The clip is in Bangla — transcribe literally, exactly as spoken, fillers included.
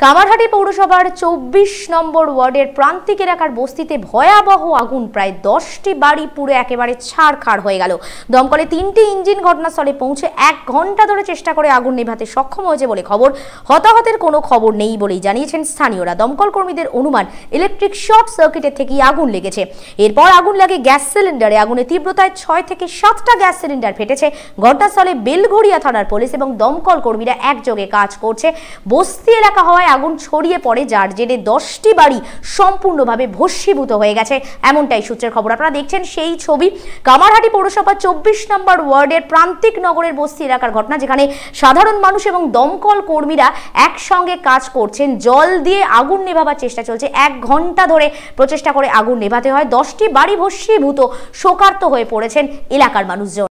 কামারহাটি পৌরসভার চব্বিশ নম্বর ওয়ার্ডের প্রান্তিক এলাকার বস্তিতে ভয়াবহ আগুন, প্রায় দশটি বাড়ি পুরো একেবারে ছাড়খাড় হয়ে গেল। দমকলে তিনটি ইঞ্জিন ঘটনাস্থলে পৌঁছে এক ঘন্টা ধরে চেষ্টা করে আগুন নেভাতে সক্ষম হয়েছে বলে খবর। হতাহতের কোনো খবর নেই বলেই জানিয়েছেন স্থানীয়রা। দমকল কর্মীদের অনুমান ইলেকট্রিক শর্ট সার্কিটের থেকেই আগুন লেগেছে। এরপর আগুন লাগে গ্যাস সিলিন্ডারে। আগুনের তীব্রতায় ছয় থেকে সাতটা গ্যাস সিলিন্ডার ফেটেছে। ঘটনাস্থলে বেলঘড়িয়া থানার পুলিশ এবং দমকল কর্মীরা একযোগে কাজ করছে। বস্তি এলাকা হওয়ায় আগুন ছড়িয়ে পড়ে, যার জেরে দশটি বাড়ি সম্পূর্ণভাবে ভস্মীভূত হয়ে গেছে, এমনটাই সূত্রের খবর। আপনারা দেখছেন সেই ছবি। কামারহাটি পৌরসভা চব্বিশ নম্বর ওয়ার্ডের প্রান্তিক নগরের বস্তি এলাকার ঘটনা, যেখানে সাধারণ মানুষ এবং দমকল কর্মীরা একসঙ্গে কাজ করছেন। জল দিয়ে আগুন নেভাবার চেষ্টা চলছে। এক ঘন্টা ধরে প্রচেষ্টা করে আগুন নেভাতে হয়। দশটি বাড়ি ভস্মীভূত, শোকার্ত হয়ে পড়েছেন এলাকার মানুষজন।